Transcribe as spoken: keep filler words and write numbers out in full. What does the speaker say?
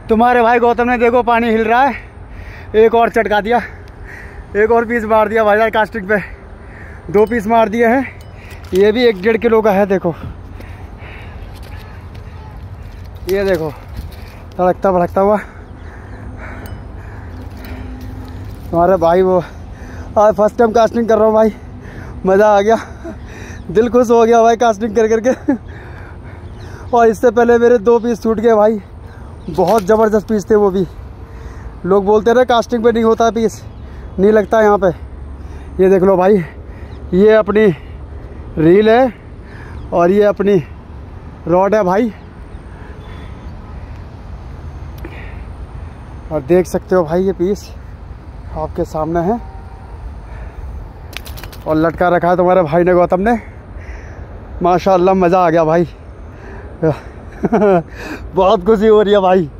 तुम्हारे भाई गौतम ने देखो पानी हिल रहा है, एक और चटका दिया, एक और पीस मार दिया भाई कास्टिंग पे, दो पीस मार दिए हैं। ये भी एक डेढ़ किलो का है, देखो ये देखो तड़कता भड़कता हुआ। तुम्हारे भाई वो आज फर्स्ट टाइम कास्टिंग कर रहा हूँ भाई, मज़ा आ गया, दिल खुश हो गया भाई कास्टिंग कर करके। और इससे पहले मेरे दो पीस छूट गए भाई, बहुत ज़बरदस्त पीस थे वो भी। लोग बोलते रहे कास्टिंग पे नहीं होता पीस, नहीं लगता यहाँ पे। ये देख लो भाई, ये अपनी रील है और ये अपनी रॉड है भाई। और देख सकते हो भाई ये पीस आपके सामने है और लटका रखा है तुम्हारे भाई ने, गौतम ने। माशाल्लाह मज़ा आ गया भाई। बहुत खुशी हो रही है भाई।